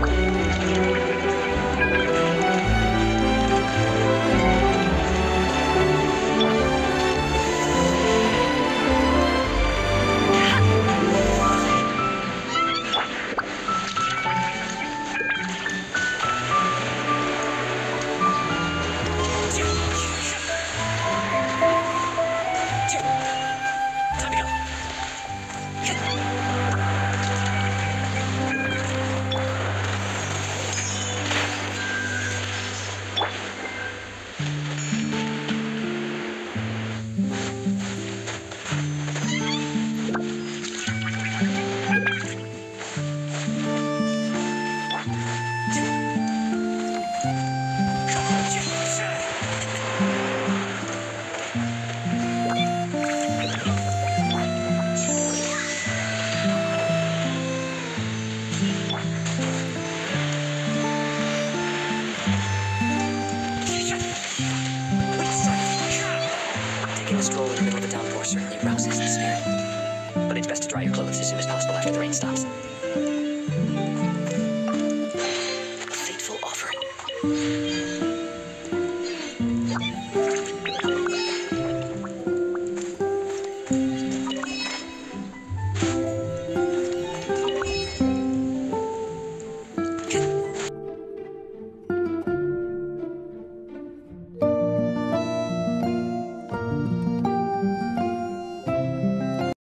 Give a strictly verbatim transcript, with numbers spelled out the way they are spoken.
Taking a stroll in the middle of a downpour certainly rouses the spirit. But it's best to dry your clothes as soon as possible after the rain stops. A fateful offering.